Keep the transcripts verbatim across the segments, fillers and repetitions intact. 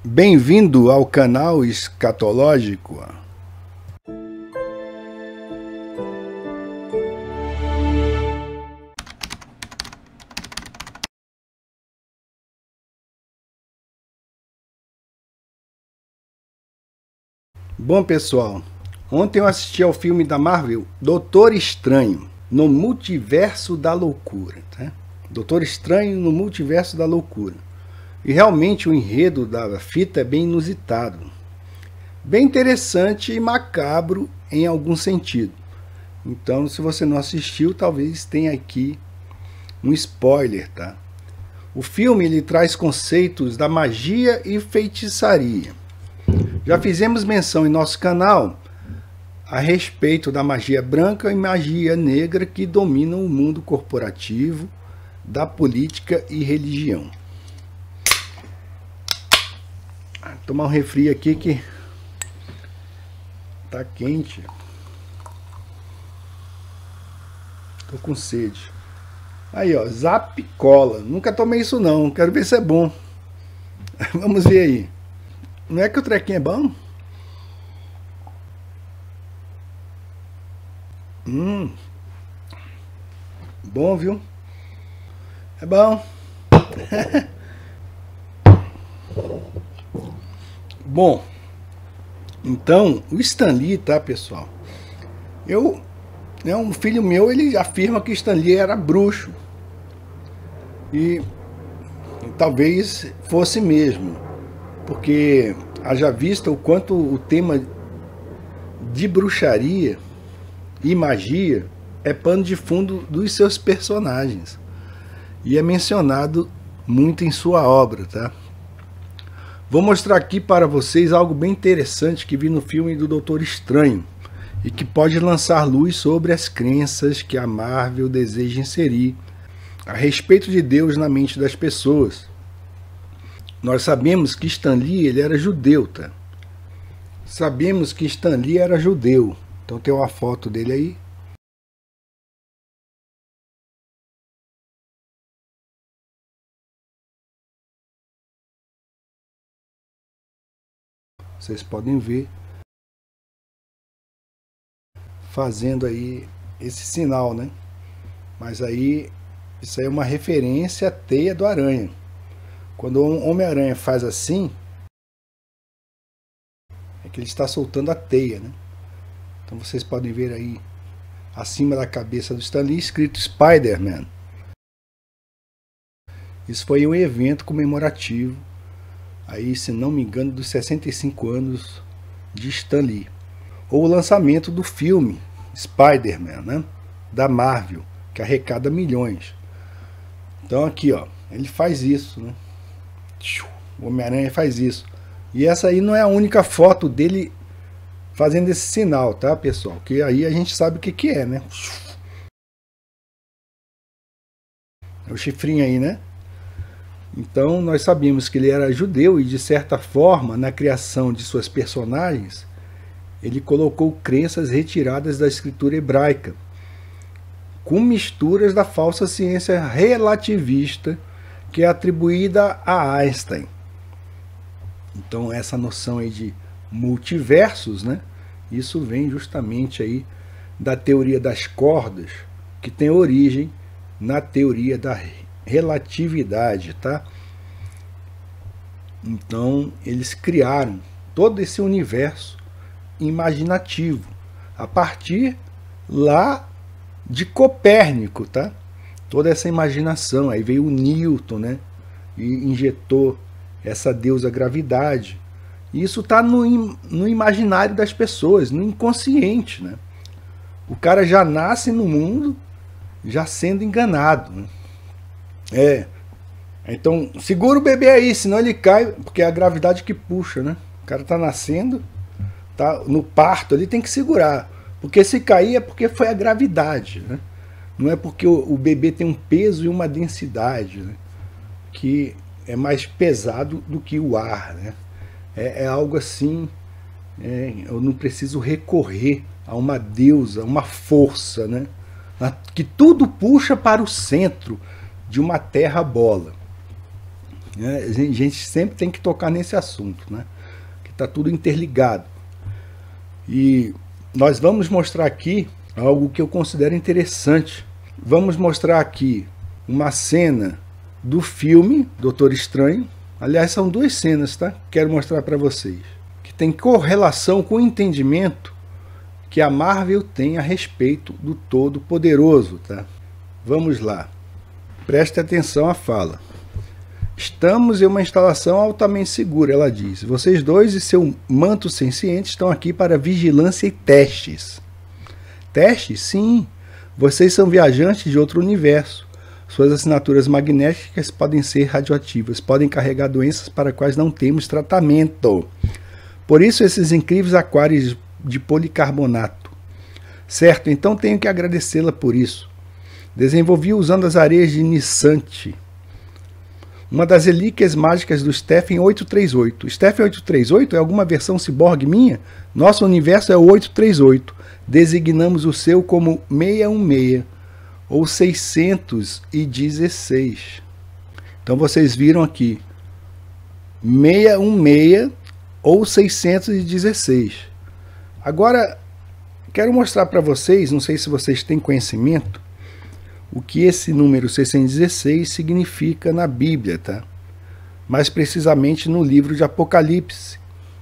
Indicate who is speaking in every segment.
Speaker 1: Bem-vindo ao canal Escatológico. Bom, pessoal, ontem eu assisti ao filme da Marvel Doutor Estranho no Multiverso da Loucura, tá? Doutor Estranho no Multiverso da Loucura. E realmente o enredo da fita é bem inusitado, bem interessante e macabro em algum sentido. Então, se você não assistiu, talvez tenha aqui um spoiler, tá? O filme ele traz conceitos da magia e feitiçaria. Já fizemos menção em nosso canal a respeito da magia branca e magia negra que dominam o mundo corporativo, da política e religião. Vou tomar um refri aqui que tá quente. Tô com sede. Aí, ó, Zap Cola. Nunca tomei isso não, quero ver se é bom. Vamos ver aí. Não é que o trequinho é bom? Hum. Bom, viu? É bom. Bom, então, o Stan Lee, tá, pessoal? Eu, né, um filho meu, ele afirma que Stan Lee era bruxo. E, e talvez fosse mesmo. Porque haja vista o quanto o tema de bruxaria e magia é pano de fundo dos seus personagens. E é mencionado muito em sua obra, tá? Vou mostrar aqui para vocês algo bem interessante que vi no filme do Doutor Estranho e que pode lançar luz sobre as crenças que a Marvel deseja inserir a respeito de Deus na mente das pessoas. Nós sabemos que Stan Lee ele era judeu, tá? Sabemos que Stan Lee era judeu. Então tem uma foto dele aí. Vocês podem ver fazendo aí esse sinal, né? Mas aí isso aí é uma referência à teia do aranha. Quando o Homem-Aranha faz assim, é que ele está soltando a teia, né? Então vocês podem ver aí acima da cabeça do Stan Lee escrito Spider-Man. Isso foi um evento comemorativo, aí, se não me engano, dos sessenta e cinco anos de Stan Lee. Ou o lançamento do filme Spider-Man, né? Da Marvel, que arrecada milhões. Então aqui, ó, ele faz isso, né? O Homem-Aranha faz isso. E essa aí não é a única foto dele fazendo esse sinal, tá, pessoal? Que aí a gente sabe o que que é, né? É o chifrinho aí, né? Então nós sabíamos que ele era judeu e, de certa forma, na criação de suas personagens, ele colocou crenças retiradas da escritura hebraica, com misturas da falsa ciência relativista que é atribuída a Einstein. Então essa noção aí de multiversos, né? Isso vem justamente aí da teoria das cordas, que tem origem na teoria da relatividade, tá? Então eles criaram todo esse universo imaginativo a partir lá de Copérnico, tá? Toda essa imaginação, aí veio o Newton, né? E injetou essa deusa gravidade. E isso está no, no imaginário das pessoas, no inconsciente, né? O cara já nasce no mundo já sendo enganado, né? É, então segura o bebê aí, senão ele cai, porque é a gravidade que puxa, né? O cara tá nascendo, tá no parto, ele tem que segurar, porque se cair é porque foi a gravidade, né? Não é porque o, o bebê tem um peso e uma densidade, né? Que é mais pesado do que o ar, né? É, é algo assim, é, eu não preciso recorrer a uma deusa, uma força, né? Que tudo puxa para o centro de uma terra bola. né? A gente sempre tem que tocar nesse assunto, né? Que está tudo interligado. E nós vamos mostrar aqui algo que eu considero interessante. Vamos mostrar aqui uma cena do filme Doutor Estranho. Aliás, são duas cenas, tá? Quero mostrar para vocês. Que tem correlação com o entendimento que a Marvel tem a respeito do Todo-Poderoso, tá? Vamos lá. Preste atenção à fala. Estamos em uma instalação altamente segura, ela diz. Vocês dois e seu manto senciente estão aqui para vigilância e testes. Testes? Sim. Vocês são viajantes de outro universo. Suas assinaturas magnéticas podem ser radioativas, podem carregar doenças para as quais não temos tratamento. Por isso esses incríveis aquários de policarbonato. Certo, então tenho que agradecê-la por isso. Desenvolvi usando as areias de Nissante, uma das relíquias mágicas do Stephen oitocentos e trinta e oito. Stephen oitocentos e trinta e oito é alguma versão ciborgue minha? Nosso universo é o oitocentos e trinta e oito. Designamos o seu como seiscentos e dezesseis ou seiscentos e dezesseis. Então vocês viram aqui seiscentos e dezesseis ou seiscentos e dezesseis. Agora quero mostrar para vocês, não sei se vocês têm conhecimento, o que esse número seiscentos e dezesseis significa na Bíblia, tá? Mais precisamente no livro de Apocalipse.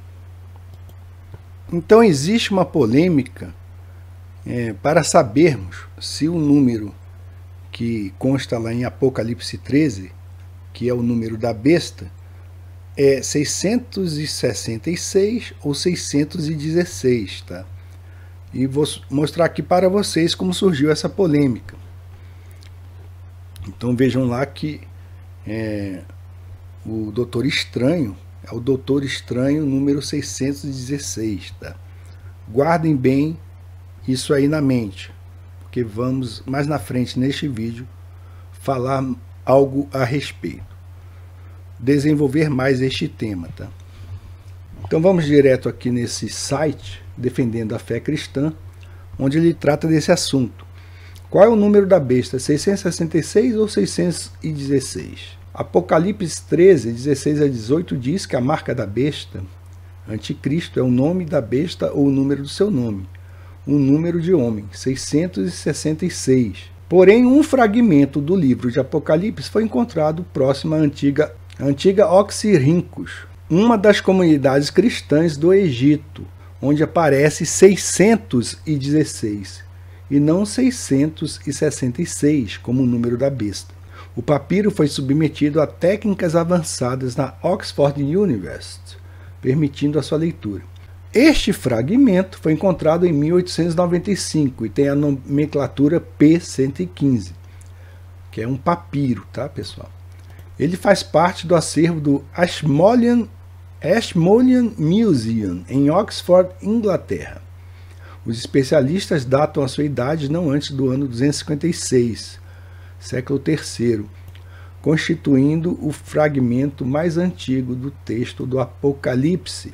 Speaker 1: Então existe uma polêmica é, para sabermos se o número que consta lá em Apocalipse treze, que é o número da besta, é seiscentos e sessenta e seis ou seiscentos e dezesseis, tá? E vou mostrar aqui para vocês como surgiu essa polêmica. Então vejam lá que é, o Doutor Estranho é o Doutor Estranho número seiscentos e dezesseis, tá? Guardem bem isso aí na mente, porque vamos mais na frente neste vídeo falar algo a respeito, desenvolver mais este tema, tá? Então vamos direto aqui nesse site Defendendo a Fé Cristã, onde ele trata desse assunto. Qual é o número da besta? seiscentos e sessenta e seis ou seiscentos e dezesseis? Apocalipse treze, dezesseis a dezoito diz que a marca da besta, anticristo, é o nome da besta ou o número do seu nome. Um número de homem, seiscentos e sessenta e seis. Porém, um fragmento do livro de Apocalipse foi encontrado próximo à antiga, antiga Oxirrincos, uma das comunidades cristãs do Egito, onde aparece seiscentos e dezesseis. E não seiscentos e sessenta e seis, como o número da besta. O papiro foi submetido a técnicas avançadas na Oxford University, permitindo a sua leitura. Este fragmento foi encontrado em mil oitocentos e noventa e cinco e tem a nomenclatura P cento e quinze, que é um papiro, tá, pessoal? Ele faz parte do acervo do Ashmolean, Ashmolean Museum, em Oxford, Inglaterra. Os especialistas datam a sua idade não antes do ano duzentos e cinquenta e seis, século terceiro, constituindo o fragmento mais antigo do texto do Apocalipse.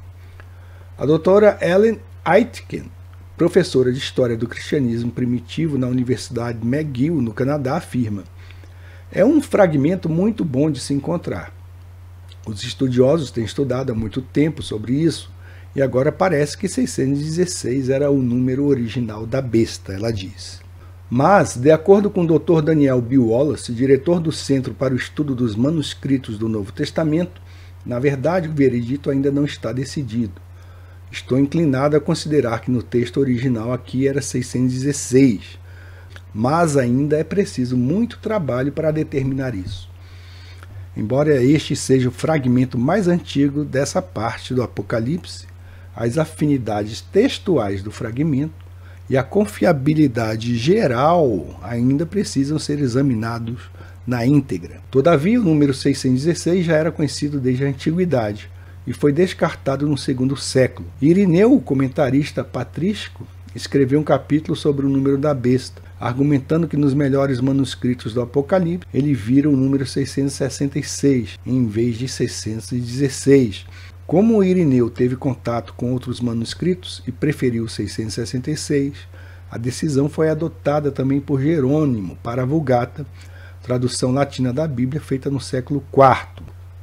Speaker 1: A doutora Ellen Aitken, professora de História do Cristianismo Primitivo na Universidade McGill, no Canadá, afirma: é um fragmento muito bom de se encontrar. Os estudiosos têm estudado há muito tempo sobre isso, e agora parece que seiscentos e dezesseis era o número original da besta, ela diz. Mas, de acordo com o doutor Daniel B. Wallace, diretor do Centro para o Estudo dos Manuscritos do Novo Testamento, na verdade o veredito ainda não está decidido. Estou inclinado a considerar que no texto original aqui era seiscentos e dezesseis, mas ainda é preciso muito trabalho para determinar isso. Embora este seja o fragmento mais antigo dessa parte do Apocalipse, as afinidades textuais do fragmento e a confiabilidade geral ainda precisam ser examinados na íntegra. Todavia, o número seiscentos e dezesseis já era conhecido desde a antiguidade e foi descartado no segundo século. Irineu, o comentarista patrístico, escreveu um capítulo sobre o número da besta, argumentando que nos melhores manuscritos do Apocalipse ele vira o número seiscentos e sessenta e seis em vez de seiscentos e dezesseis. Como Irineu teve contato com outros manuscritos e preferiu seiscentos e sessenta e seis, a decisão foi adotada também por Jerônimo para a Vulgata, tradução latina da Bíblia feita no século quarto.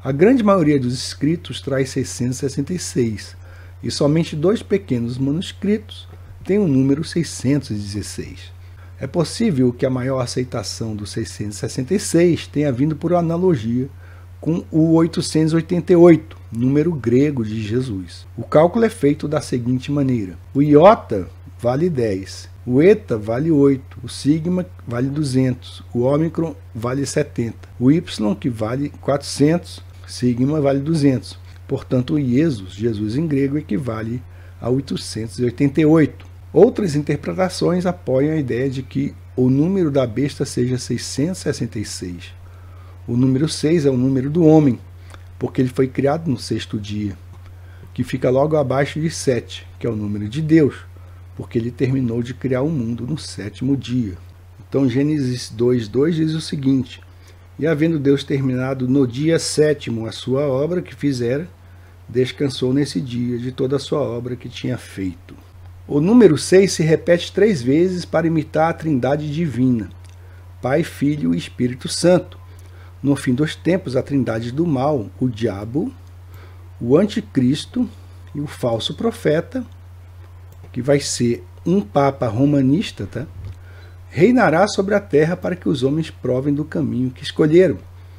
Speaker 1: A grande maioria dos escritos traz seiscentos e sessenta e seis, e somente dois pequenos manuscritos têm o número seiscentos e dezesseis. É possível que a maior aceitação do seiscentos e sessenta e seis tenha vindo por analogia com o oitocentos e oitenta e oito, número grego de Jesus. O cálculo é feito da seguinte maneira: o iota vale dez, o eta vale oito, o sigma vale duzentos, o ômicron vale setenta, o y que vale quatrocentos, sigma vale duzentos. Portanto, o Iesus, Jesus em grego, equivale a oitocentos e oitenta e oito. Outras interpretações apoiam a ideia de que o número da besta seja seiscentos e sessenta e seis. O número seis é o número do homem, porque ele foi criado no sexto dia, que fica logo abaixo de sete, que é o número de Deus, porque ele terminou de criar o mundo no sétimo dia. Então, Gênesis dois, dois diz o seguinte: e havendo Deus terminado no dia sétimo a sua obra que fizera, descansou nesse dia de toda a sua obra que tinha feito. O número seis se repete três vezes para imitar a trindade divina, Pai, Filho e Espírito Santo. No fim dos tempos, a trindade do mal, o diabo, o anticristo e o falso profeta, que vai ser um papa romanista, tá? Reinará sobre a terra para que os homens provem do caminho que escolheram.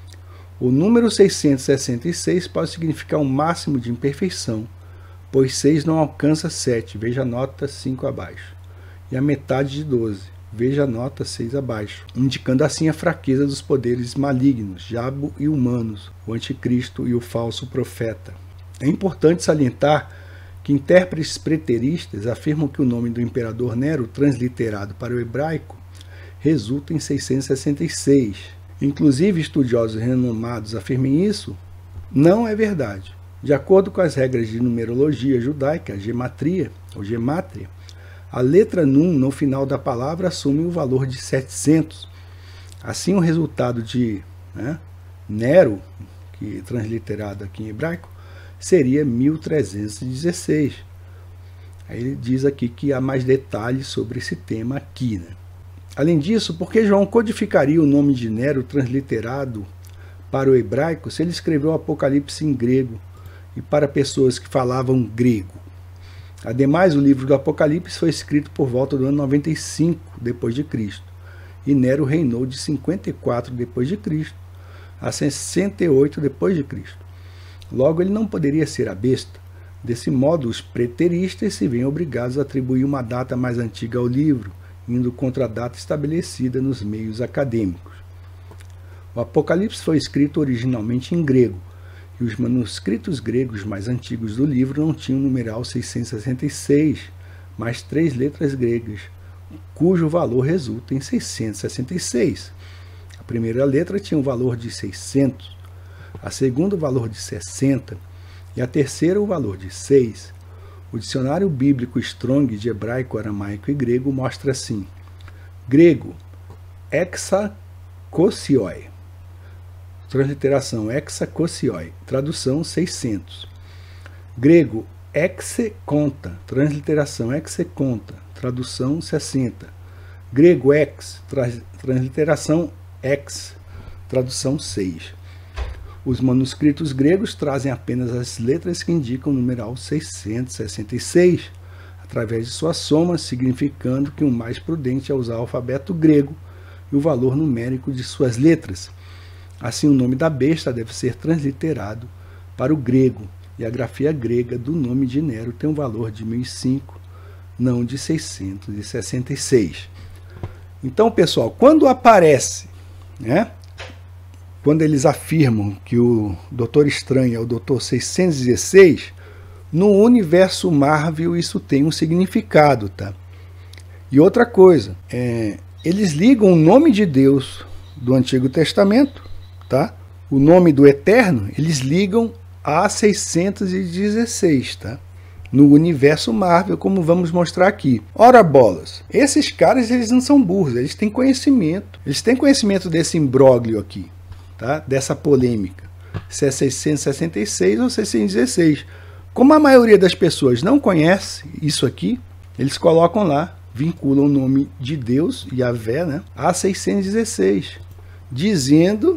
Speaker 1: O número seiscentos e sessenta e seis pode significar um máximo de imperfeição, pois seis não alcança sete, veja a nota cinco abaixo, e a metade de doze, veja a nota seis abaixo, indicando assim a fraqueza dos poderes malignos, diabo e humanos, o anticristo e o falso profeta. É importante salientar que intérpretes preteristas afirmam que o nome do imperador Nero, transliterado para o hebraico, resulta em seiscentos e sessenta e seis. Inclusive, estudiosos renomados afirmem isso. Não é verdade. De acordo com as regras de numerologia judaica, gematria, ou gemátria, a letra Nun no final da palavra assume o valor de setecentos. Assim, o resultado de né, Nero, que é transliterado aqui em hebraico, seria mil trezentos e dezesseis. Aí ele diz aqui que há mais detalhes sobre esse tema aqui. Né? Além disso, por que João codificaria o nome de Nero transliterado para o hebraico se ele escreveu o Apocalipse em grego e para pessoas que falavam grego? Ademais, o livro do Apocalipse foi escrito por volta do ano noventa e cinco depois de Cristo, e Nero reinou de cinquenta e quatro depois de Cristo a sessenta e oito depois de Cristo. Logo, ele não poderia ser a besta. Desse modo, os preteristas se veem obrigados a atribuir uma data mais antiga ao livro, indo contra a data estabelecida nos meios acadêmicos. O Apocalipse foi escrito originalmente em grego, e os manuscritos gregos mais antigos do livro não tinham o numeral seiscentos e sessenta e seis, mas três letras gregas, cujo valor resulta em seiscentos e sessenta e seis. A primeira letra tinha um valor de seiscentos, a segunda o valor de sessenta e a terceira o valor de seis. O dicionário bíblico Strong de hebraico, aramaico e grego mostra assim: grego, hexakosioi, transliteração hexakosioi, tradução seiscentos. Grego, hexekonta, transliteração hexekonta, tradução sessenta. Grego, ex, transliteração ex, tradução seis. Os manuscritos gregos trazem apenas as letras que indicam o numeral seiscentos e sessenta e seis, através de sua soma, significando que o mais prudente é usar o alfabeto grego e o valor numérico de suas letras. Assim, o nome da besta deve ser transliterado para o grego, e a grafia grega do nome de Nero tem um valor de mil e cinco, não de seiscentos e sessenta e seis. Então, pessoal, quando aparece, né? Quando eles afirmam que o Doutor Estranho é o Doutor seiscentos e dezesseis, no universo Marvel isso tem um significado, tá? E outra coisa, é, eles ligam o nome de Deus do Antigo Testamento, tá? O nome do Eterno, eles ligam a seiscentos e dezesseis, tá? No universo Marvel, como vamos mostrar aqui. Ora bolas, esses caras eles não são burros, eles têm conhecimento. Eles têm conhecimento desse imbróglio aqui. Tá? Dessa polêmica, se é seiscentos e sessenta e seis ou seiscentos e dezesseis. Como a maioria das pessoas não conhece isso aqui, eles colocam lá, vinculam o nome de Deus, Yahvé, né, a seiscentos e dezesseis, dizendo,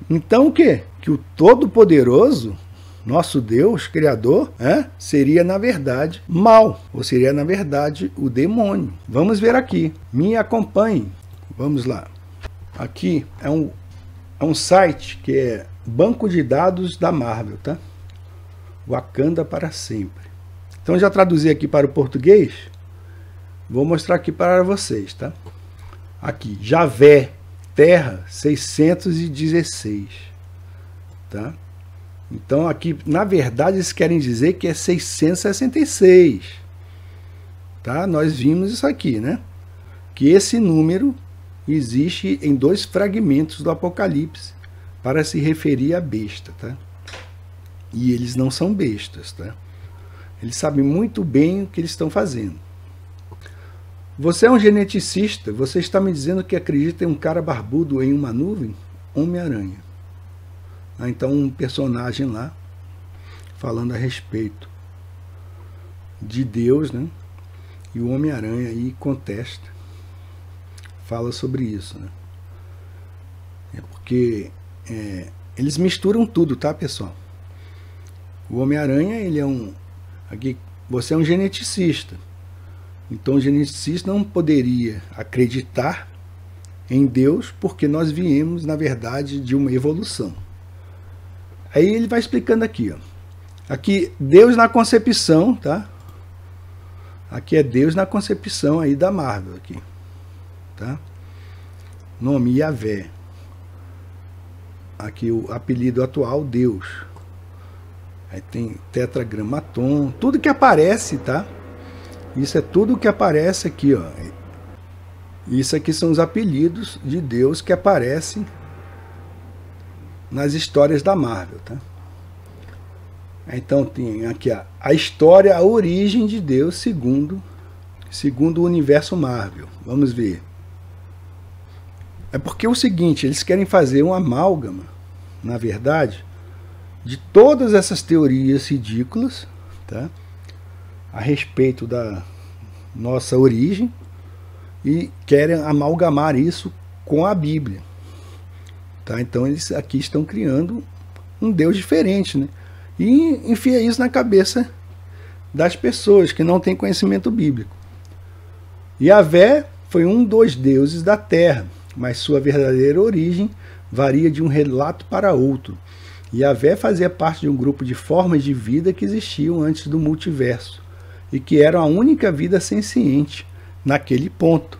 Speaker 1: Então o quê? Que o Todo-Poderoso, nosso Deus, Criador, é, seria na verdade mal, ou seria na verdade o demônio. Vamos ver aqui, me acompanhe, vamos lá. Aqui é um, é um site que é banco de dados da Marvel, tá? Wakanda para sempre. Então já traduzi aqui para o português, vou mostrar aqui para vocês, tá? Aqui, Javé, Terra seiscentos e dezesseis, tá? Então aqui, na verdade, eles querem dizer que é seiscentos e sessenta e seis, tá? Nós vimos isso aqui, né? Que esse número existe em dois fragmentos do Apocalipse para se referir à besta, tá? E eles não são bestas, tá? Eles sabem muito bem o que eles estão fazendo. Você é um geneticista, você está me dizendo que acredita em um cara barbudo em uma nuvem? Homem-Aranha. Ah, então um personagem lá, falando a respeito de Deus, né? E o Homem-Aranha aí contesta, fala sobre isso, né? É porque é, eles misturam tudo, tá, pessoal? O Homem-Aranha, ele é um... Aqui, você é um geneticista. Então o geneticista não poderia acreditar em Deus porque nós viemos, na verdade, de uma evolução. Aí ele vai explicando aqui, ó. Aqui, Deus na concepção, tá? Aqui é Deus na concepção aí da Marvel, aqui, tá? Nome, Yahvé. Aqui o apelido atual, Deus. Aí tem tetragramaton, tudo que aparece, tá? Isso é tudo que aparece aqui, ó. Isso aqui são os apelidos de Deus que aparecem nas histórias da Marvel, tá? Então tem aqui a, a história, a origem de Deus segundo, segundo o universo Marvel. Vamos ver. É porque é o seguinte, eles querem fazer uma amálgama, na verdade, de todas essas teorias ridículas, tá? A respeito da nossa origem, e querem amalgamar isso com a Bíblia, tá? Então eles aqui estão criando um Deus diferente, né? E enfia isso na cabeça das pessoas que não têm conhecimento bíblico. Yahvé foi um dos deuses da terra, mas sua verdadeira origem varia de um relato para outro. Yahvé fazia parte de um grupo de formas de vida que existiam antes do multiverso e que eram a única vida senciente naquele ponto.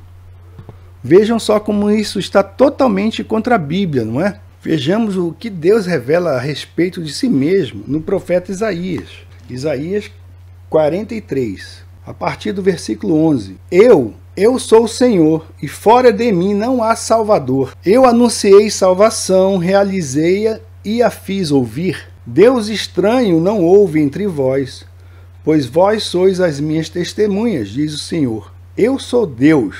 Speaker 1: Vejam só como isso está totalmente contra a Bíblia, não é? Vejamos o que Deus revela a respeito de si mesmo no profeta Isaías. Isaías quarenta e três, a partir do versículo onze. Eu, eu sou o Senhor, e fora de mim não há Salvador. Eu anunciei salvação, realizei-a e a fiz ouvir. Deus estranho não houve entre vós, pois vós sois as minhas testemunhas, diz o Senhor. Eu sou Deus.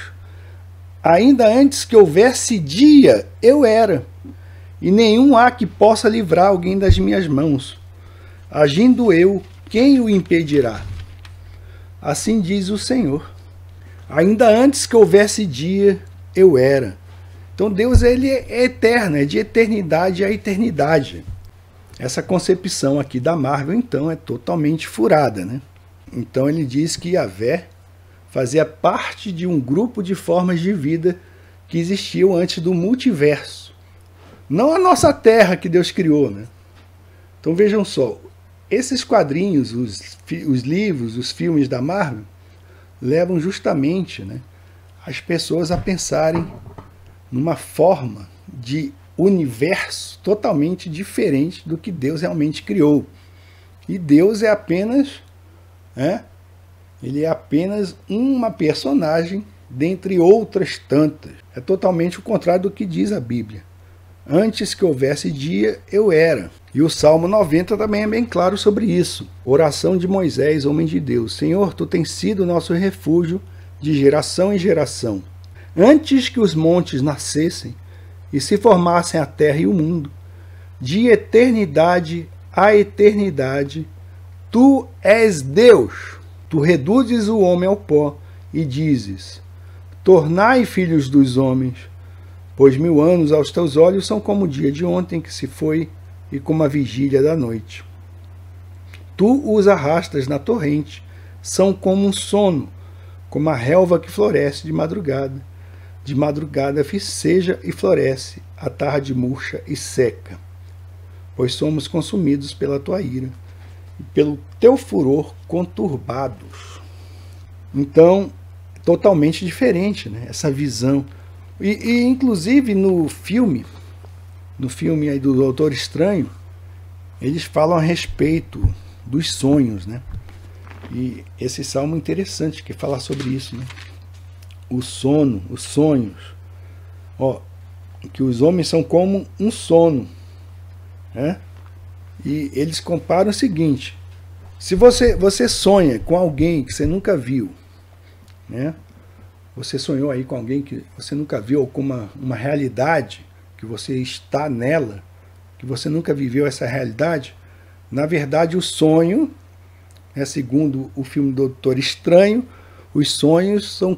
Speaker 1: Ainda antes que houvesse dia, eu era, e nenhum há que possa livrar alguém das minhas mãos. Agindo eu, quem o impedirá? Assim diz o Senhor. Ainda antes que houvesse dia, eu era. Então Deus, ele é eterno, é de eternidade a eternidade. Essa concepção aqui da Marvel, então, é totalmente furada, né? Então ele diz que Yahvé fazia parte de um grupo de formas de vida que existiam antes do multiverso. Não a nossa Terra que Deus criou, né? Então vejam só, esses quadrinhos, os, os livros, os filmes da Marvel, levam justamente, né, as pessoas a pensarem numa forma de universo totalmente diferente do que Deus realmente criou. E Deus é apenas, é, ele é apenas uma personagem dentre outras tantas. É totalmente o contrário do que diz a Bíblia. Antes que houvesse dia, eu era. E o Salmo noventa também é bem claro sobre isso. Oração de Moisés, homem de Deus. Senhor, tu tens sido nosso refúgio de geração em geração. Antes que os montes nascessem e se formassem a terra e o mundo, de eternidade a eternidade, tu és Deus. Tu reduzes o homem ao pó e dizes, tornai filhos dos homens, Pois mil anos aos teus olhos são como o dia de ontem que se foi e como a vigília da noite. Tu os arrastas na torrente, são como um sono, como a relva que floresce de madrugada. De madrugada viceja e floresce, à tarde murcha e seca. Pois somos consumidos pela tua ira, e pelo teu furor conturbados. Então, totalmente diferente, né? Essa visão. E, e inclusive no filme, no filme aí do Doutor Estranho, eles falam a respeito dos sonhos, né? E esse salmo é interessante que fala sobre isso, né? O sono, os sonhos. Ó, que os homens são como um sono, né? E eles comparam o seguinte: se você, você sonha com alguém que você nunca viu, né? Você sonhou aí com alguém que você nunca viu, ou com uma, uma realidade que você está nela, que você nunca viveu essa realidade. Na verdade, o sonho, é, segundo o filme Doutor Estranho, os sonhos são...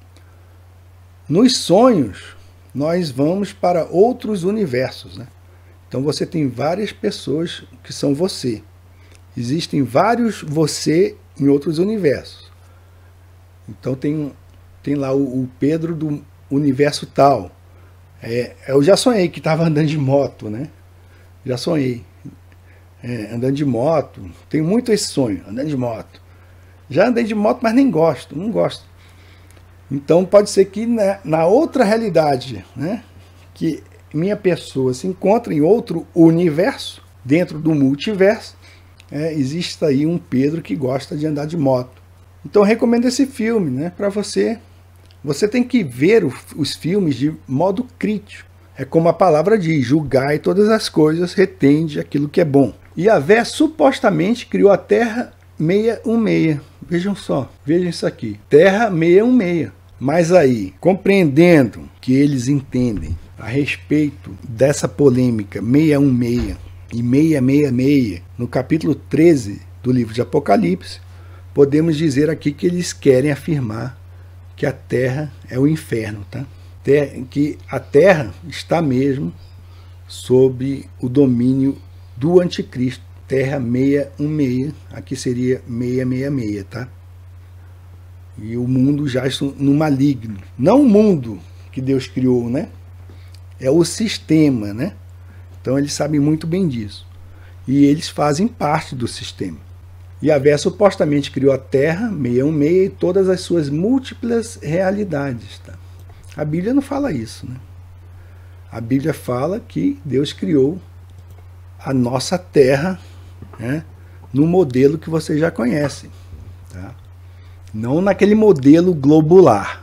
Speaker 1: Nos sonhos, nós vamos para outros universos, né? Então você tem várias pessoas que são você. Existem vários você em outros universos. Então tem, tem lá o, o Pedro do universo tal. É, eu já sonhei que estava andando de moto, né? Já sonhei. É, andando de moto. Tenho muito esse sonho, andando de moto. Já andei de moto, mas nem gosto, não gosto. Então pode ser que na, na outra realidade, né, que minha pessoa se encontra em outro universo, dentro do multiverso, é, existe aí um Pedro que gosta de andar de moto. Então eu recomendo esse filme, né, para você. Você tem que ver o, os filmes de modo crítico. É como a palavra diz: julgai todas as coisas, retende aquilo que é bom. Yahvé supostamente criou a Terra seiscentos e dezesseis. Vejam só, vejam isso aqui. Terra seiscentos e dezesseis. Mas aí, compreendendo que eles entendem a respeito dessa polêmica seiscentos e dezesseis e seiscentos e sessenta e seis, no capítulo treze do livro de Apocalipse, podemos dizer aqui que eles querem afirmar que a Terra é o inferno, tá? Que a Terra está mesmo sob o domínio do anticristo. Terra seiscentos e dezesseis, aqui seria seiscentos e sessenta e seis, tá? E o mundo já está no maligno. Não o mundo que Deus criou, né? É o sistema, né? Então eles sabem muito bem disso. E eles fazem parte do sistema. Yahvé supostamente criou a Terra, seiscentos e dezesseis, e todas as suas múltiplas realidades, tá? A Bíblia não fala isso, né? A Bíblia fala que Deus criou a nossa Terra, né, no modelo que vocês já conhecem, tá? Não naquele modelo globular.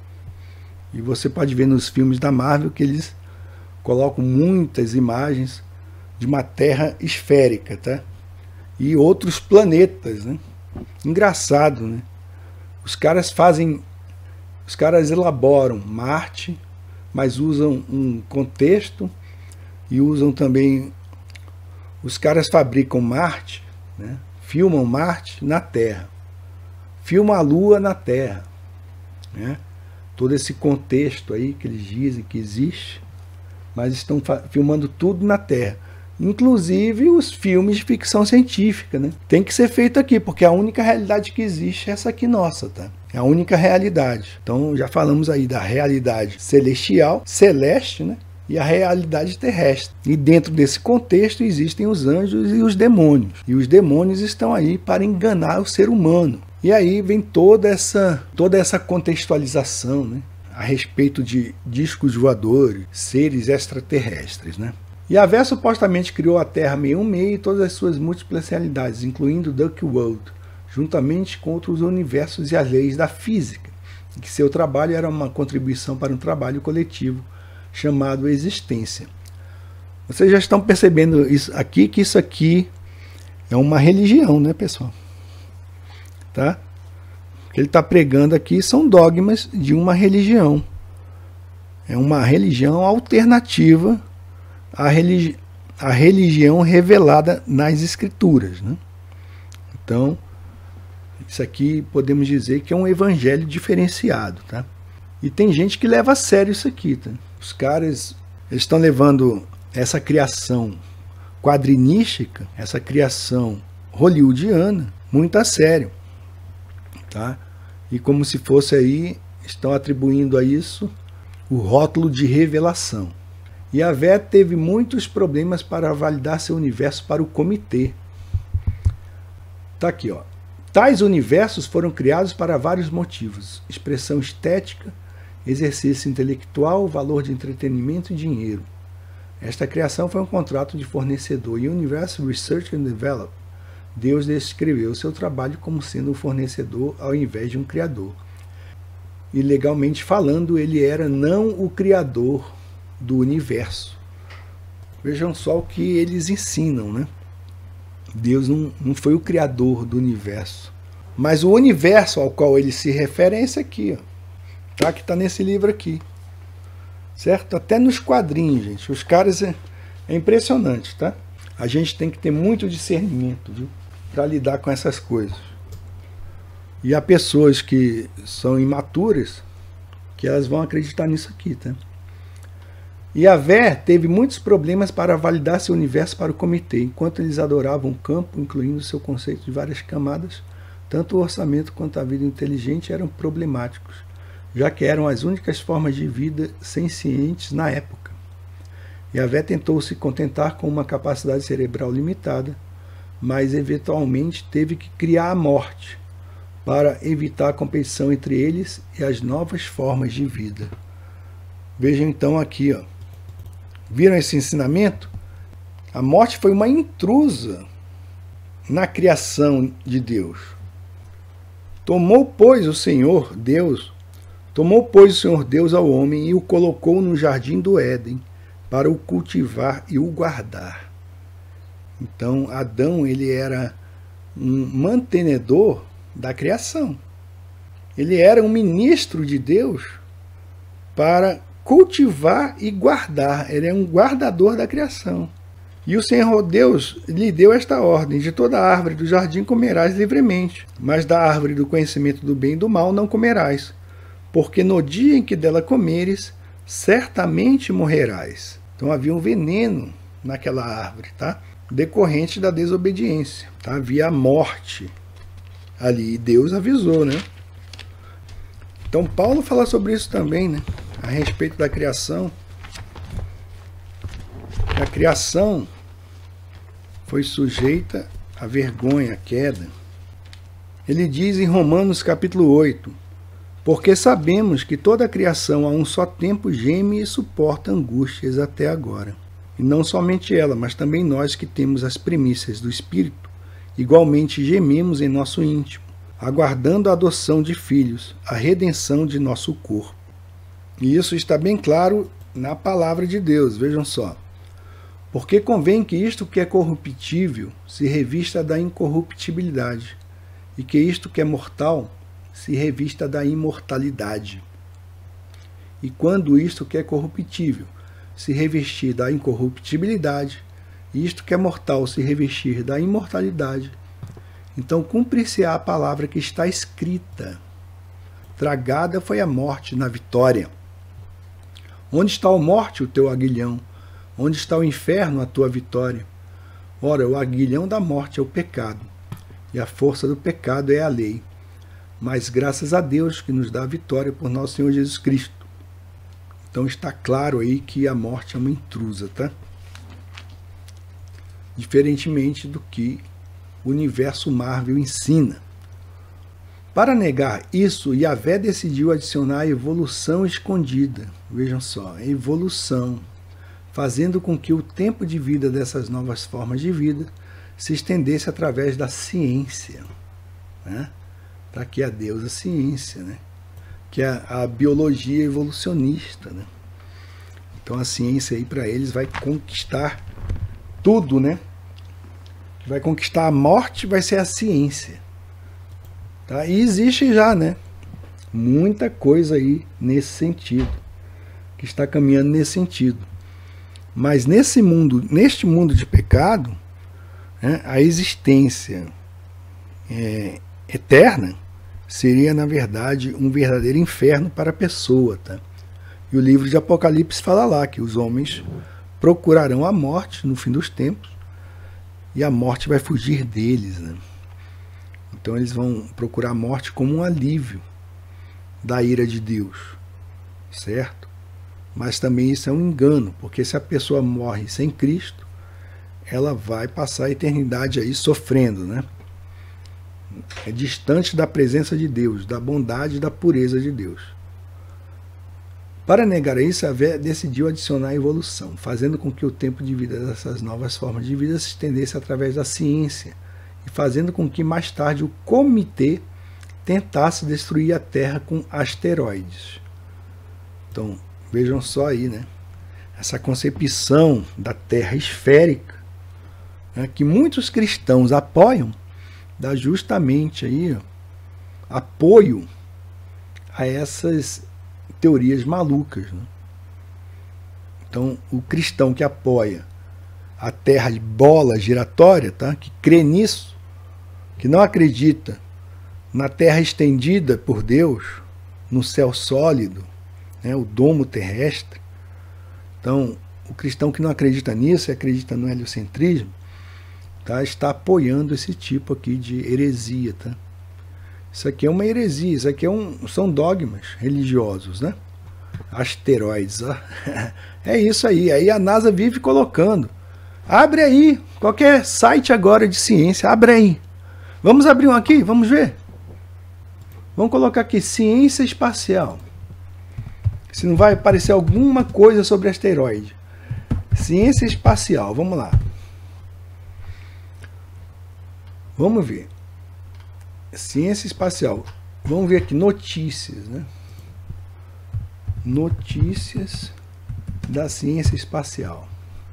Speaker 1: E você pode ver nos filmes da Marvel que eles colocam muitas imagens de uma Terra esférica, tá? E outros planetas, né? Engraçado, né? Os caras fazem, os caras elaboram Marte, mas usam um contexto e usam também, os caras fabricam Marte, né? Filmam Marte na Terra, filmam a Lua na Terra, né? Todo esse contexto aí que eles dizem que existe, mas estão filmando tudo na Terra. Inclusive os filmes de ficção científica, né? Tem que ser feito aqui, porque a única realidade que existe é essa aqui nossa, tá? É a única realidade. Então já falamos aí da realidade celestial, celeste, né? E a realidade terrestre. E dentro desse contexto existem os anjos e os demônios. E os demônios estão aí para enganar o ser humano. E aí vem toda essa, toda essa contextualização, né, a respeito de discos voadores, seres extraterrestres, né? Yahvé supostamente criou a Terra seiscentos e dezesseis e todas as suas múltiplas realidades, incluindo Duck World, juntamente com outros universos e as leis da física, e que seu trabalho era uma contribuição para um trabalho coletivo chamado existência. Vocês já estão percebendo isso aqui, que isso aqui é uma religião, né, pessoal? Tá? O que ele está pregando aqui são dogmas de uma religião. É uma religião alternativa à, religi à religião revelada nas Escrituras, né? Então, isso aqui podemos dizer que é um evangelho diferenciado, tá? E tem gente que leva a sério isso aqui, tá? Os caras estão levando essa criação quadrinística, essa criação hollywoodiana, muito a sério, tá? E como se fosse aí, estão atribuindo a isso o rótulo de revelação. Yahvé teve muitos problemas para validar seu universo para o comitê. Tá aqui, ó. Tais universos foram criados para vários motivos: expressão estética, exercício intelectual, valor de entretenimento e dinheiro. Esta criação foi um contrato de fornecedor e Universal Research and Development. Deus descreveu seu trabalho como sendo um fornecedor ao invés de um criador. E legalmente falando, ele era não o criador do universo. Vejam só o que eles ensinam, né? Deus não, não foi o criador do universo. Mas o universo ao qual ele se refere é esse aqui, ó. Tá? Que está nesse livro aqui. Certo? Até nos quadrinhos, gente. Os caras é, é impressionante, tá? A gente tem que ter muito discernimento, viu? Para lidar com essas coisas. E há pessoas que são imaturas que elas vão acreditar nisso aqui, tá? Yahvé teve muitos problemas para validar seu universo para o comitê. Enquanto eles adoravam o campo, incluindo seu conceito de várias camadas, tanto o orçamento quanto a vida inteligente eram problemáticos, já que eram as únicas formas de vida sencientes na época. Yahvé tentou se contentar com uma capacidade cerebral limitada, mas eventualmente teve que criar a morte para evitar a competição entre eles e as novas formas de vida. Vejam então aqui, ó. Viram esse ensinamento? A morte foi uma intrusa na criação de Deus. Tomou, pois, o Senhor Deus, tomou, pois, o Senhor Deus ao homem e o colocou no jardim do Éden para o cultivar e o guardar. Então, Adão, ele era um mantenedor da criação. Ele era um ministro de Deus para cultivar e guardar. Ele é um guardador da criação. E o Senhor Deus lhe deu esta ordem: de toda árvore do jardim comerás livremente, mas da árvore do conhecimento do bem e do mal não comerás, porque no dia em que dela comeres, certamente morrerás. Então havia um veneno naquela árvore, tá? Decorrente da desobediência, tá? Havia a morte ali, e Deus avisou, né? Então Paulo fala sobre isso também, né? A respeito da criação. A criação foi sujeita à vergonha, à queda. Ele diz em Romanos capítulo oito: porque sabemos que toda a criação a um só tempo geme e suporta angústias até agora. E não somente ela, mas também nós que temos as primícias do Espírito, igualmente gememos em nosso íntimo, aguardando a adoção de filhos, a redenção de nosso corpo. E isso está bem claro na palavra de Deus, vejam só. Porque convém que isto que é corruptível se revista da incorruptibilidade, e que isto que é mortal se revista da imortalidade. E quando isto que é corruptível se revestir da incorruptibilidade, e isto que é mortal se revestir da imortalidade, então cumprir-se-á a palavra que está escrita: tragada foi a morte na vitória. Onde está a morte, o teu aguilhão? Onde está o inferno, a tua vitória? Ora, o aguilhão da morte é o pecado, e a força do pecado é a lei. Mas graças a Deus que nos dá a vitória por nosso Senhor Jesus Cristo. Então está claro aí que a morte é uma intrusa, tá? Diferentemente do que o universo Marvel ensina. Para negar isso, Yahvé decidiu adicionar a evolução escondida. Vejam só, a evolução, fazendo com que o tempo de vida dessas novas formas de vida se estendesse através da ciência, né? Está aqui a deusa ciência, né? Que é a biologia evolucionista, né? Então a ciência aí para eles vai conquistar tudo, né? Que vai conquistar a morte vai ser a ciência. Tá? E existe já, né? Muita coisa aí nesse sentido, que está caminhando nesse sentido. Mas nesse mundo, neste mundo de pecado, né, a existência é, eterna seria, na verdade, um verdadeiro inferno para a pessoa, tá? E o livro de Apocalipse fala lá que os homens procurarão a morte no fim dos tempos e a morte vai fugir deles, né? Então eles vão procurar a morte como um alívio da ira de Deus, certo? Mas também isso é um engano, porque se a pessoa morre sem Cristo, ela vai passar a eternidade aí sofrendo, né? É distante da presença de Deus, da bondade e da pureza de Deus. Para negar isso, a Vé decidiu adicionar a evolução, fazendo com que o tempo de vida dessas novas formas de vida se estendesse através da ciência, e fazendo com que mais tarde o comitê tentasse destruir a Terra com asteroides. Então, vejam só aí, né? Essa concepção da Terra esférica, né, que muitos cristãos apoiam, dá justamente aí, ó, apoio a essas teorias malucas, né? Então, o cristão que apoia a Terra de bola giratória, tá? Que crê nisso, que não acredita na Terra estendida por Deus, no céu sólido, né? O domo terrestre. Então, o cristão que não acredita nisso, acredita no heliocentrismo, tá? Está apoiando esse tipo aqui de heresia, tá? Isso aqui é uma heresia, isso aqui é um, são dogmas religiosos, né? Asteroides, ó. É isso aí. Aí a NASA vive colocando. Abre aí, qualquer site agora de ciência, abre aí. Vamos abrir um aqui, vamos ver. Vamos colocar aqui, ciência espacial. Se não vai aparecer alguma coisa sobre asteroide. Ciência espacial, vamos lá. Vamos ver. Ciência espacial. Vamos ver aqui, notícias, né? Notícias da ciência espacial.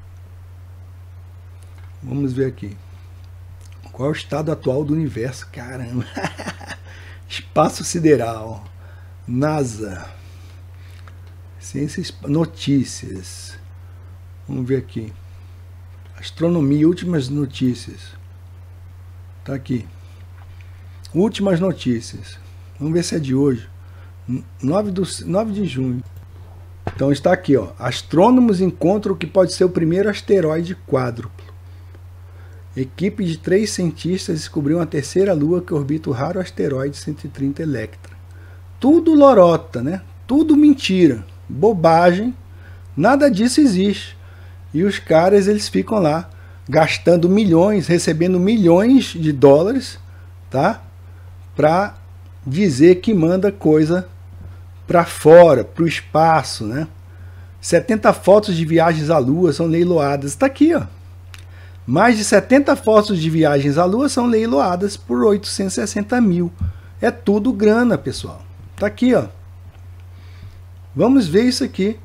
Speaker 1: Vamos ver aqui. Qual é o estado atual do universo? Caramba. Espaço sideral. NASA. Ciência, notícias. Vamos ver aqui. Astronomia, últimas notícias. Tá aqui. Últimas notícias. Vamos ver se é de hoje. nove de junho. Então está aqui, ó. Astrônomos encontram o que pode ser o primeiro asteroide quádruplo. Equipe de três cientistas descobriu uma terceira lua que orbita o raro asteroide cento e trinta Electra. Tudo lorota, né? Tudo mentira. Bobagem. Nada disso existe. E os caras, eles ficam lá gastando milhões, recebendo milhões de dólares, tá? Para dizer que manda coisa para fora, para o espaço, né? setenta fotos de viagens à Lua são leiloadas. Está aqui, ó. Mais de setenta fotos de viagens à Lua são leiloadas por oitocentos e sessenta mil. É tudo grana, pessoal. Está aqui, ó. Vamos ver isso aqui.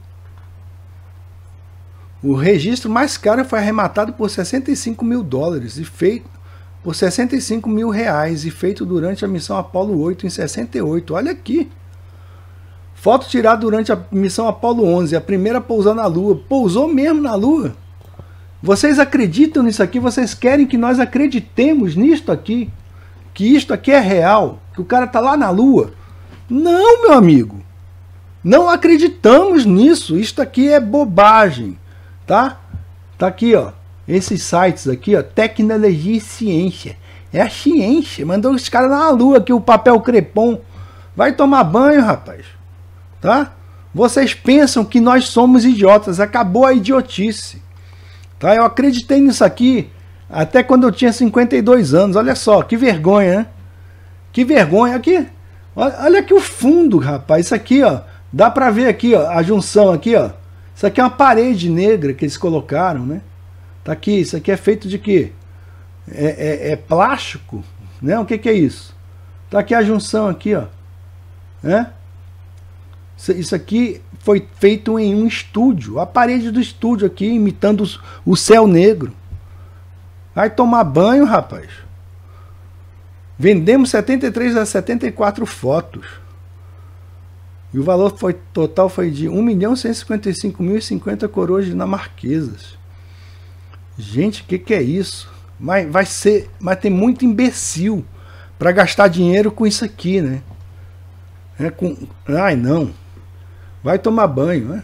Speaker 1: O registro mais caro foi arrematado por sessenta e cinco mil dólares e feito por sessenta e cinco mil reais e feito durante a missão Apollo oito em sessenta e oito. Olha aqui. Foto tirada durante a missão Apollo onze, a primeira a pousar na Lua. Pousou mesmo na Lua. Vocês acreditam nisso aqui? Vocês querem que nós acreditemos nisto aqui? Que isto aqui é real? Que o cara está lá na Lua? Não, meu amigo. Não acreditamos nisso. Isto aqui é bobagem. Tá? Tá aqui, ó. Esses sites aqui, ó, tecnologia e ciência. É a ciência. Mandou os caras na Lua aqui, o papel crepom. Vai tomar banho, rapaz. Tá? Vocês pensam que nós somos idiotas. Acabou a idiotice. Tá? Eu acreditei nisso aqui até quando eu tinha cinquenta e dois anos. Olha só, que vergonha, né? Que vergonha. Aqui. Olha, olha aqui o fundo, rapaz. Isso aqui, ó. Dá pra ver aqui, ó, a junção aqui, ó. Isso aqui é uma parede negra que eles colocaram, né? Tá aqui, isso aqui é feito de quê? É, é, é plástico, né? O que que é isso? Tá aqui a junção aqui, ó. Né? Isso aqui foi feito em um estúdio, a parede do estúdio aqui, imitando o céu negro. Vai tomar banho, rapaz. Vendemos setenta e três a setenta e quatro fotos. E o valor foi, total foi de um milhão cento e cinquenta e cinco mil e cinquenta coroas dinamarquesas. Gente, o que, que é isso? Mas vai ser, mas tem muito imbecil para gastar dinheiro com isso aqui, né? É com, ai, não. Vai tomar banho, né?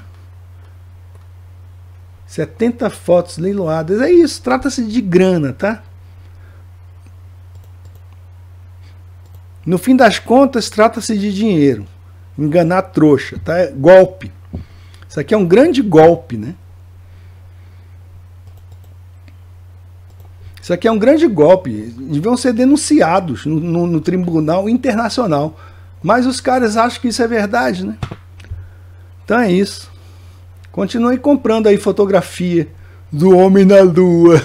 Speaker 1: setenta fotos leiloadas. É isso, trata-se de grana, tá? No fim das contas, trata-se de dinheiro. Enganar trouxa, tá? É golpe. Isso aqui é um grande golpe, né? Isso aqui é um grande golpe. Deviam ser denunciados no, no, no Tribunal Internacional. Mas os caras acham que isso é verdade, né? Então é isso. Continue comprando aí fotografia do homem na lua.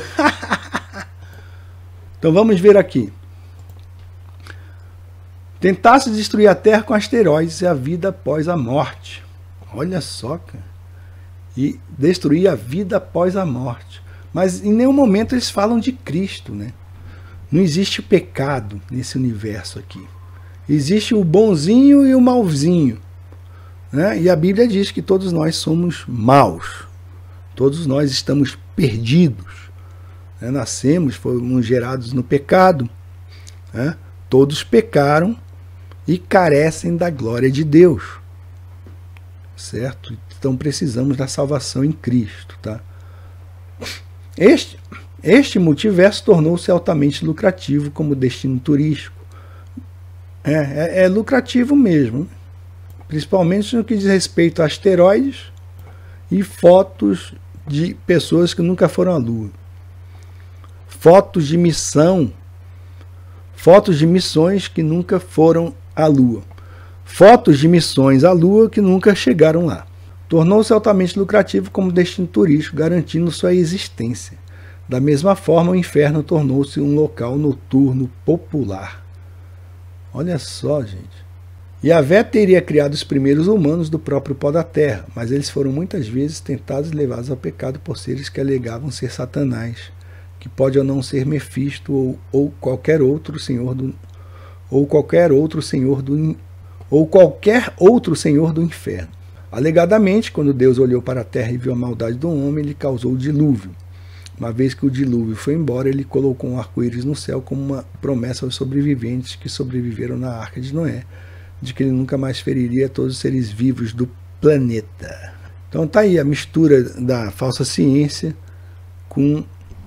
Speaker 1: Então vamos ver aqui. Tentasse destruir a Terra com asteroides e a vida após a morte. Olha só, cara. E destruir a vida após a morte. Mas em nenhum momento eles falam de Cristo, né? Não existe pecado nesse universo aqui. Existe o bonzinho e o malzinho. Né? E a Bíblia diz que todos nós somos maus. Todos nós estamos perdidos. Né? Nascemos, fomos gerados no pecado. Né? Todos pecaram e carecem da glória de Deus. Certo? Então precisamos da salvação em Cristo. Tá? Este, este multiverso tornou-se altamente lucrativo como destino turístico. É, é, é lucrativo mesmo. Principalmente no que diz respeito a asteroides e fotos de pessoas que nunca foram à Lua. Fotos de missão. Fotos de missões que nunca foram à Lua. Fotos de missões à Lua que nunca chegaram lá. Tornou-se altamente lucrativo como destino turístico, garantindo sua existência. Da mesma forma, o inferno tornou-se um local noturno popular. Olha só, gente. Yahvé teria criado os primeiros humanos do próprio pó da terra, mas eles foram muitas vezes tentados e levados ao pecado por seres que alegavam ser Satanás, que pode ou não ser Mefisto ou, ou qualquer outro senhor do ou qualquer outro senhor do ou qualquer outro senhor do inferno. Alegadamente, quando Deus olhou para a terra e viu a maldade do homem, ele causou o dilúvio. Uma vez que o dilúvio foi embora, ele colocou um arco-íris no céu como uma promessa aos sobreviventes que sobreviveram na Arca de Noé, de que ele nunca mais feriria todos os seres vivos do planeta. Então tá aí a mistura da falsa ciência com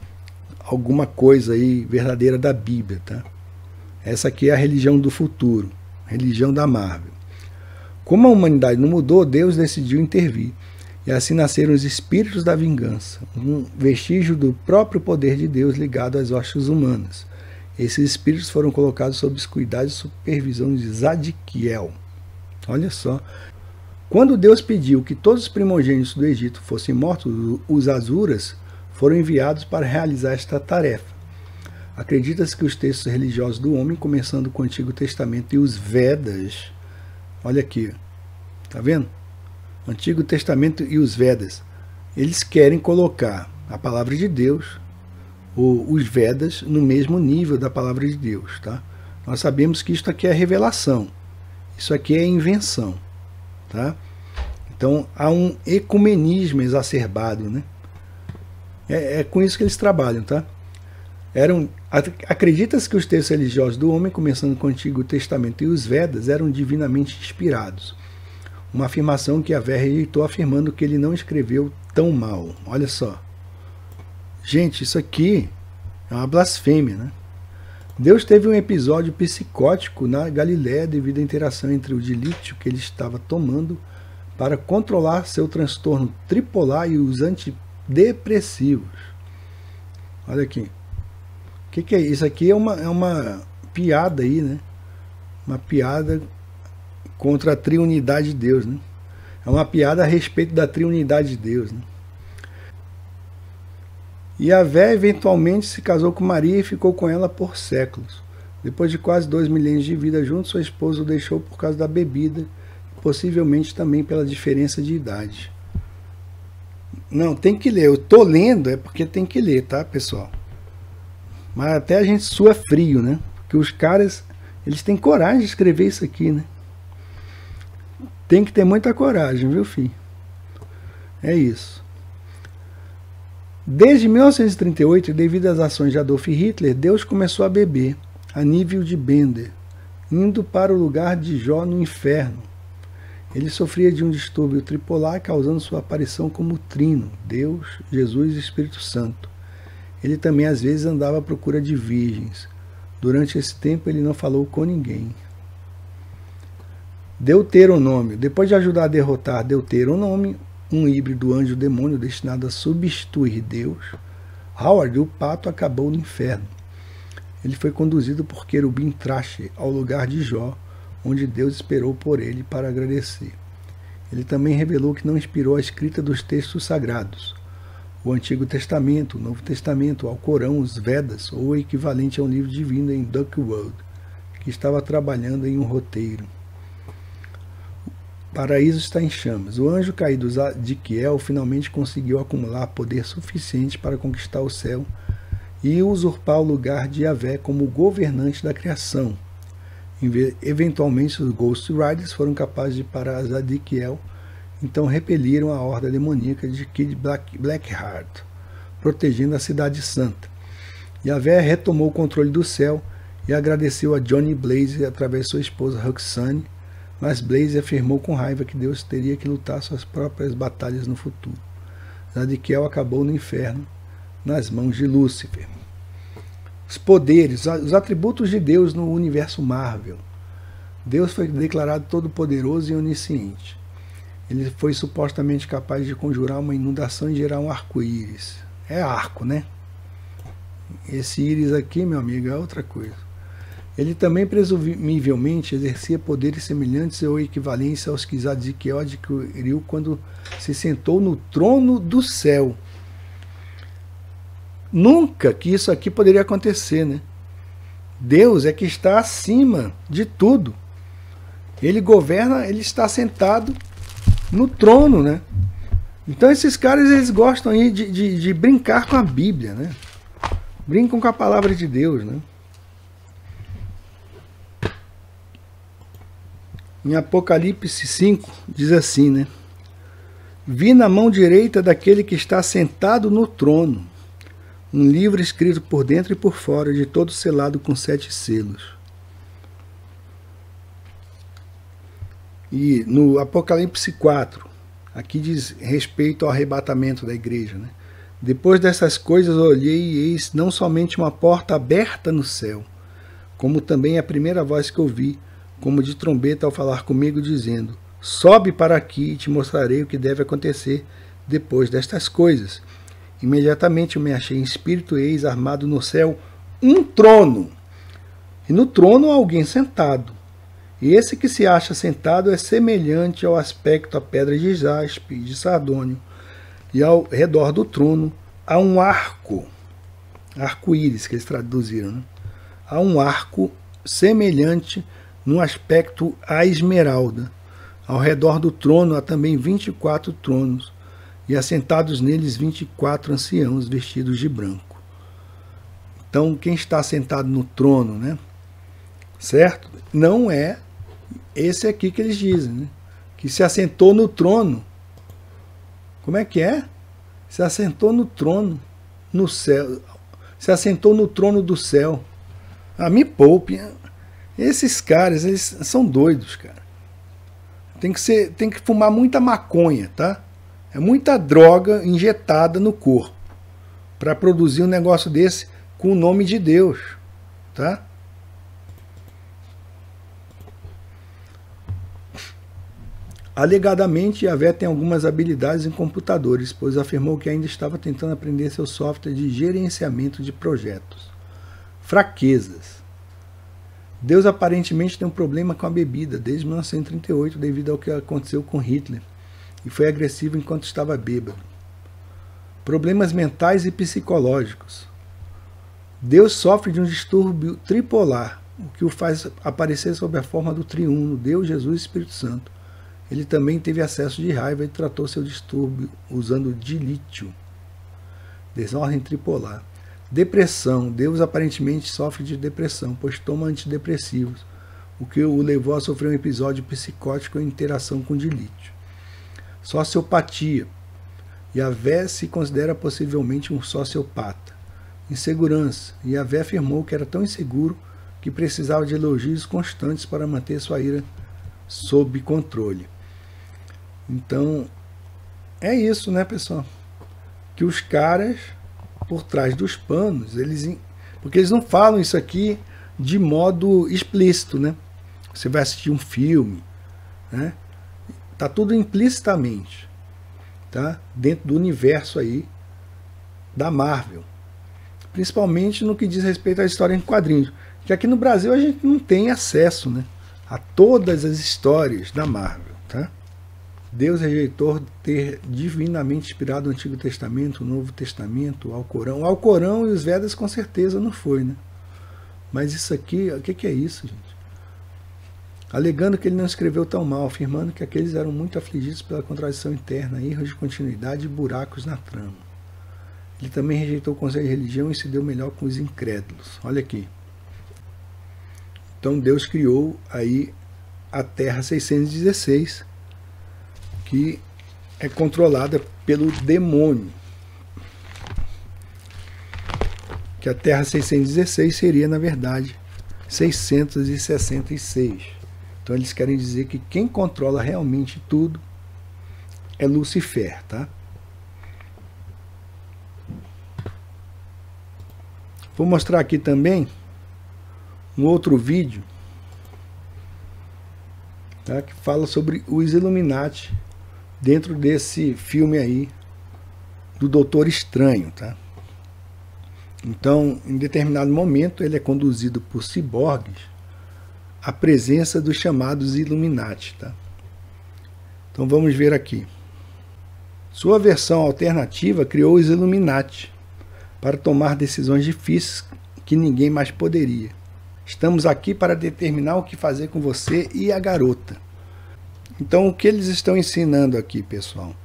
Speaker 1: alguma coisa aí verdadeira da Bíblia, tá? Essa aqui é a religião do futuro, a religião da Marvel. Como a humanidade não mudou, Deus decidiu intervir, e assim nasceram os espíritos da vingança, um vestígio do próprio poder de Deus ligado às hostes humanas. Esses espíritos foram colocados sob os cuidados e supervisão de Zadkiel. Olha só. Quando Deus pediu que todos os primogênitos do Egito fossem mortos, os Asuras foram enviados para realizar esta tarefa. Acredita-se que os textos religiosos do homem, começando com o Antigo Testamento e os Vedas, olha aqui, tá vendo? Antigo Testamento e os Vedas, eles querem colocar a palavra de Deus, os Vedas, no mesmo nível da palavra de Deus, tá? Nós sabemos que isso aqui é revelação, isso aqui é invenção, tá? Então há um ecumenismo exacerbado, né? É, é com isso que eles trabalham, tá? Eram, acredita-se que os textos religiosos do homem, começando com o Antigo Testamento e os Vedas, eram divinamente inspirados. Uma afirmação que Yahvé rejeitou, afirmando que ele não escreveu tão mal. Olha só. Gente, isso aqui é uma blasfêmia, né? Deus teve um episódio psicótico na Galiléia devido à interação entre o dilítio que ele estava tomando para controlar seu transtorno tripolar e os antidepressivos. Olha aqui. O que, que é isso? Aqui é uma, é uma piada aí, né? Uma piada contra a triunidade de Deus, né? É uma piada a respeito da triunidade de Deus, né? Yahvé eventualmente se casou com Maria e ficou com ela por séculos. Depois de quase dois milênios de vida juntos, sua esposa o deixou por causa da bebida, possivelmente também pela diferença de idade. Não, tem que ler. Eu tô lendo, é porque tem que ler, tá, pessoal? Mas até a gente sua frio, né? Porque os caras, eles têm coragem de escrever isso aqui, né? Tem que ter muita coragem, viu, filho? É isso. Desde mil novecentos e trinta e oito, devido às ações de Adolf Hitler, Deus começou a beber, a nível de Bender, indo para o lugar de Jó no inferno. Ele sofria de um distúrbio tripolar, causando sua aparição como trino, Deus, Jesus e Espírito Santo. Ele também às vezes andava à procura de virgens. Durante esse tempo ele não falou com ninguém. Deuteronômio. Depois de ajudar a derrotar Deuteronômio, um híbrido anjo-demônio destinado a substituir Deus, Howard, o pato, acabou no inferno. Ele foi conduzido por Querubim Trache ao lugar de Jó, onde Deus esperou por ele para agradecer. Ele também revelou que não inspirou a escrita dos textos sagrados, o Antigo Testamento, o Novo Testamento, o Alcorão, os Vedas, ou o equivalente a um livro divino em Duckworld, que estava trabalhando em um roteiro. O paraíso está em chamas. O anjo caído Zadkiel finalmente conseguiu acumular poder suficiente para conquistar o céu e usurpar o lugar de Yahvé como governante da criação. Eventualmente, os Ghost Riders foram capazes de parar Zadkiel, então repeliram a horda demoníaca de Kid Black, Blackheart, protegendo a Cidade Santa. Yahvé retomou o controle do céu e agradeceu a Johnny Blaze através de sua esposa Roxane, mas Blaze afirmou com raiva que Deus teria que lutar suas próprias batalhas no futuro. Zadkiel acabou no inferno, nas mãos de Lúcifer. Os poderes, os atributos de Deus no universo Marvel. Deus foi declarado todo-poderoso e onisciente. Ele foi supostamente capaz de conjurar uma inundação e gerar um arco-íris. É arco, né? Esse íris aqui, meu amigo, é outra coisa. Ele também presumivelmente exercia poderes semelhantes ou equivalentes aos que Zadkiel adquiriu quando se sentou no trono do céu. Nunca que isso aqui poderia acontecer, né? Deus é que está acima de tudo. Ele governa, ele está sentado no trono, né? Então esses caras, eles gostam aí de, de, de brincar com a Bíblia, né? Brincam com a palavra de Deus, né? Em Apocalipse cinco, diz assim, né? Vi na mão direita daquele que está sentado no trono um livro escrito por dentro e por fora, de todo selado com sete selos. E no Apocalipse quatro, aqui diz respeito ao arrebatamento da igreja, né? Depois dessas coisas olhei e eis não somente uma porta aberta no céu, como também a primeira voz que ouvi, como de trombeta ao falar comigo, dizendo: sobe para aqui e te mostrarei o que deve acontecer depois destas coisas. Imediatamente eu me achei em espírito, eis armado no céu um trono, e no trono alguém sentado. E esse que se acha sentado é semelhante ao aspecto à pedra de jaspe, de sardônio, e ao redor do trono há um arco, arco-íris que eles traduziram, né? Há um arco semelhante no aspecto à esmeralda. Ao redor do trono há também vinte e quatro tronos, e assentados neles vinte e quatro anciãos vestidos de branco. Então, quem está sentado no trono, né? Certo? Não é esse aqui que eles dizem, né? Que se assentou no trono. Como é que é? Se assentou no trono, no céu. Se assentou no trono do céu. Ah, me poupe. Esses caras, eles são doidos, cara. Tem que ser, tem que fumar muita maconha, tá? É muita droga injetada no corpo para produzir um negócio desse com o nome de Deus, tá? Alegadamente, Yahvé tem algumas habilidades em computadores, pois afirmou que ainda estava tentando aprender seu software de gerenciamento de projetos. Fraquezas. Deus aparentemente tem um problema com a bebida desde mil novecentos e trinta e oito, devido ao que aconteceu com Hitler, e foi agressivo enquanto estava bêbado. Problemas mentais e psicológicos. Deus sofre de um distúrbio tripolar, o que o faz aparecer sob a forma do triuno, Deus, Jesus e Espírito Santo. Ele também teve acesso de raiva e tratou seu distúrbio usando dilítio. Desordem tripolar. Depressão. Deus aparentemente sofre de depressão, pois toma antidepressivos, o que o levou a sofrer um episódio psicótico em interação com dilítio. Sociopatia. Yahvé se considera possivelmente um sociopata. Insegurança. Yahvé afirmou que era tão inseguro que precisava de elogios constantes para manter sua ira sob controle. Então, é isso, né, pessoal? Que os caras, por trás dos panos, eles, porque eles não falam isso aqui de modo explícito, né? Você vai assistir um filme, né? Tá tudo implicitamente, tá? Dentro do universo aí da Marvel. Principalmente no que diz respeito à história em quadrinhos. Que aqui no Brasil a gente não tem acesso, né, a todas as histórias da Marvel, tá? Deus rejeitou ter divinamente inspirado o Antigo Testamento, o Novo Testamento, o Alcorão. O Alcorão e os Vedas com certeza não foi, né? Mas isso aqui, o que, que é isso, gente? Alegando que ele não escreveu tão mal, afirmando que aqueles eram muito afligidos pela contradição interna, erros de continuidade e buracos na trama. Ele também rejeitou o conselho de religião e se deu melhor com os incrédulos. Olha aqui. Então Deus criou aí a Terra seiscentos e dezesseis, que é controlada pelo demônio. Que a Terra seiscentos e dezesseis seria, na verdade, seiscentos e sessenta e seis. Então eles querem dizer que quem controla realmente tudo é Lucifer, tá? Vou mostrar aqui também um outro vídeo, tá, que fala sobre os Illuminati dentro desse filme aí do Doutor Estranho, tá? Então, em determinado momento, ele é conduzido por ciborgues à presença dos chamados Illuminati, tá? Então vamos ver aqui. Sua versão alternativa criou os Illuminati para tomar decisões difíceis que ninguém mais poderia. Estamos aqui para determinar o que fazer com você e a garota. Então, o que eles estão ensinando aqui, pessoal?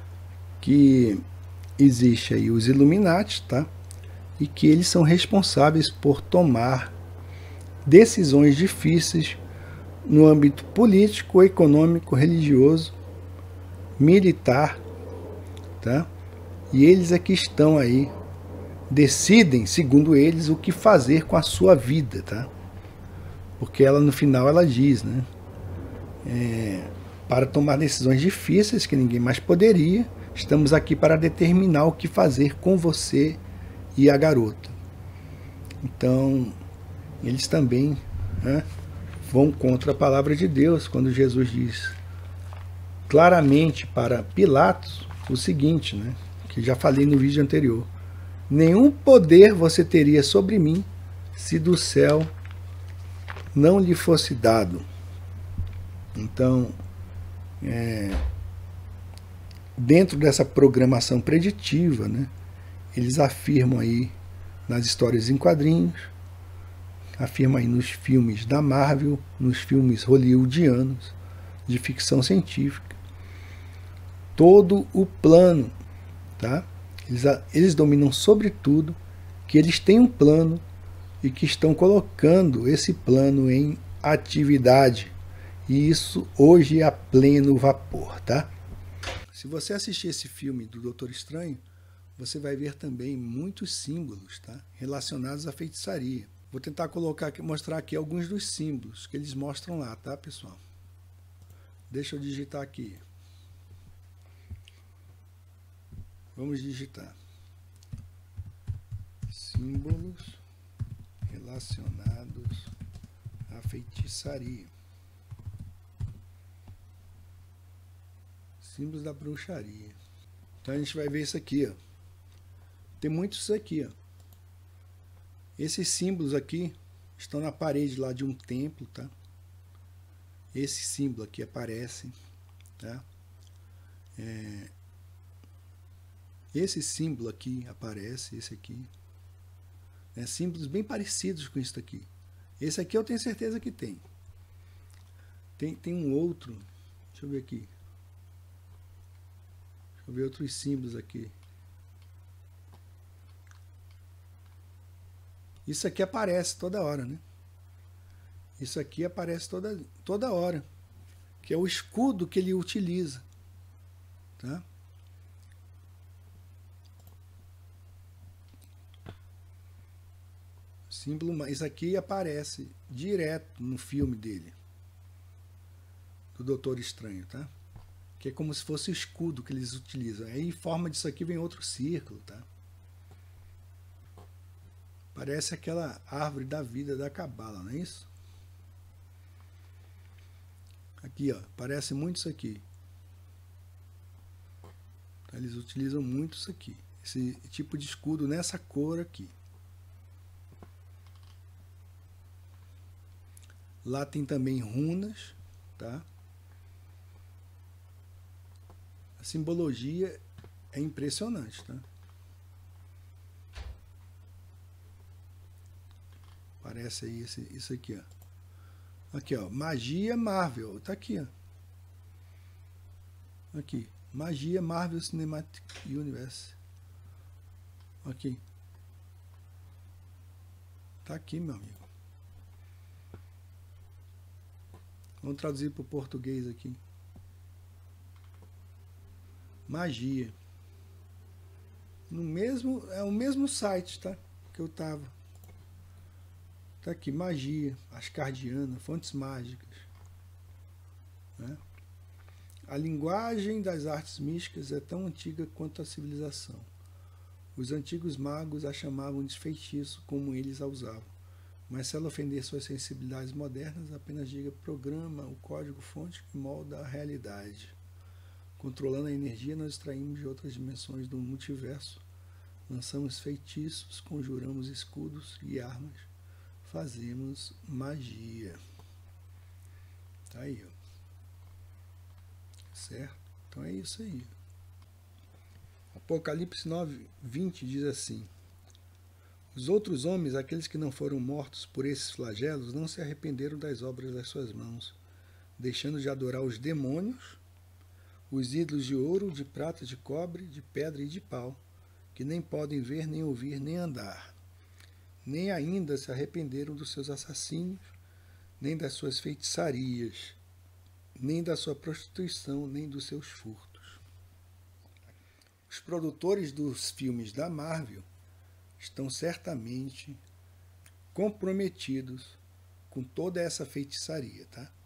Speaker 1: Que existe aí os Illuminati, tá? E que eles são responsáveis por tomar decisões difíceis no âmbito político, econômico, religioso, militar, tá? E eles é que estão aí, decidem, segundo eles, o que fazer com a sua vida, tá? Porque ela, no final, ela diz, né? É, para tomar decisões difíceis que ninguém mais poderia, estamos aqui para determinar o que fazer com você e a garota. Então, eles também, né, vão contra a palavra de Deus, quando Jesus diz claramente para Pilatos o seguinte, né, que já falei no vídeo anterior: nenhum poder você teria sobre mim se do céu não lhe fosse dado. Então, é, dentro dessa programação preditiva, né, eles afirmam aí nas histórias em quadrinhos, afirmam aí nos filmes da Marvel, nos filmes hollywoodianos de ficção científica, todo o plano, tá? Eles, eles dominam sobre tudo, que eles têm um plano e que estão colocando esse plano em atividade. E isso hoje é a pleno vapor, tá? Se você assistir esse filme do Doutor Estranho, você vai ver também muitos símbolos, tá, relacionados à feitiçaria. Vou tentar colocar aqui, mostrar aqui alguns dos símbolos que eles mostram lá, tá, pessoal? Deixa eu digitar aqui. Vamos digitar. Símbolos relacionados à feitiçaria. Símbolos da bruxaria. Então a gente vai ver isso aqui, ó. Tem muitos aqui, ó. Esses símbolos aqui estão na parede lá de um templo, tá? Esse símbolo aqui aparece, tá? É... Esse símbolo aqui aparece, esse aqui. É, símbolos bem parecidos com isso aqui. Esse aqui eu tenho certeza que tem. Tem, tem um outro, deixa eu ver aqui. Deixa eu ver outros símbolos aqui. Isso aqui aparece toda hora, né? Isso aqui aparece toda, toda hora. Que é o escudo que ele utiliza. Tá? Símbolo, isso aqui aparece direto no filme dele. Do Doutor Estranho, tá? que é como se fosse o escudo que eles utilizam. Aí em forma disso aqui vem outro círculo, tá? Parece aquela árvore da vida da Cabala, não é isso? Aqui, ó, parece muito isso aqui. Eles utilizam muito isso aqui, esse tipo de escudo nessa cor aqui. Lá tem também runas, tá? A simbologia é impressionante, tá? Parece aí esse, isso aqui, ó. Aqui, ó, magia Marvel, tá aqui, ó. Aqui, magia Marvel Cinematic Universe. Aqui. Tá aqui, meu amigo. Vamos traduzir para o português aqui. Magia. No mesmo, é o mesmo site, tá? Que eu tava. Tá aqui, magia, ascardiana, fontes mágicas. Né? A linguagem das artes místicas é tão antiga quanto a civilização. Os antigos magos a chamavam de feitiço como eles a usavam. Mas se ela ofender suas sensibilidades modernas, apenas diga programa o código-fonte que molda a realidade. Controlando a energia, nós extraímos de outras dimensões do multiverso. Lançamos feitiços, conjuramos escudos e armas. Fazemos magia. Tá aí, ó. Certo? Então é isso aí. Apocalipse nove, vinte diz assim: os outros homens, aqueles que não foram mortos por esses flagelos, não se arrependeram das obras das suas mãos, deixando de adorar os demônios, os ídolos de ouro, de prata, de cobre, de pedra e de pau, que nem podem ver, nem ouvir, nem andar. Nem ainda se arrependeram dos seus assassínios, nem das suas feitiçarias, nem da sua prostituição, nem dos seus furtos. Os produtores dos filmes da Marvel estão certamente comprometidos com toda essa feitiçaria, tá?